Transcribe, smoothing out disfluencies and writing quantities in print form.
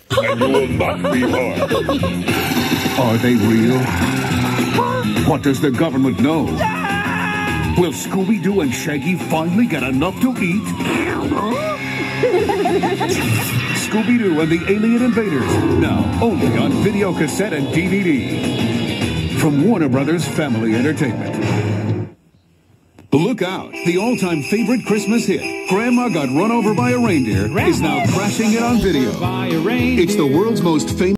and you will not be harmed. Are they real? What does the government know? Will Scooby-Doo and Shaggy finally get enough to eat? Scooby-Doo and the Alien Invaders, now only on video cassette and DVD. From Warner Brothers Family Entertainment. Look out! The all-time favorite Christmas hit, Grandma Got Run Over by a Reindeer, is now crashing it on video. It's the world's most famous